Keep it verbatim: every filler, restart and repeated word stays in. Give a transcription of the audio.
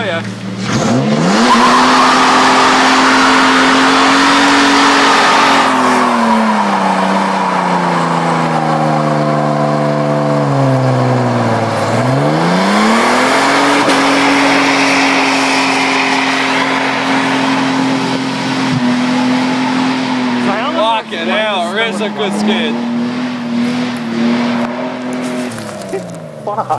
ya. Fucking hell, it's a good skid. Fuck.